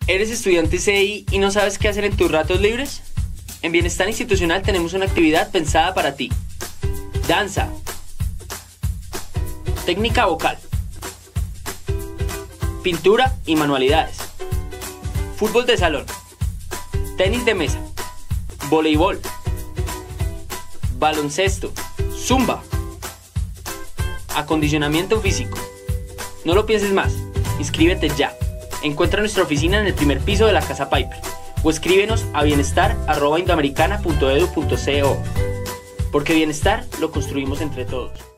¿Eres estudiante CI y no sabes qué hacer en tus ratos libres? En Bienestar Institucional tenemos una actividad pensada para ti. Danza. Técnica vocal. Pintura y manualidades. Fútbol de salón. Tenis de mesa. Voleibol. Baloncesto. Zumba. Acondicionamiento físico. No lo pienses más. Inscríbete ya. Encuentra nuestra oficina en el primer piso de la Casa Piper o escríbenos a bienestar@indoamericana.edu.co, porque bienestar lo construimos entre todos.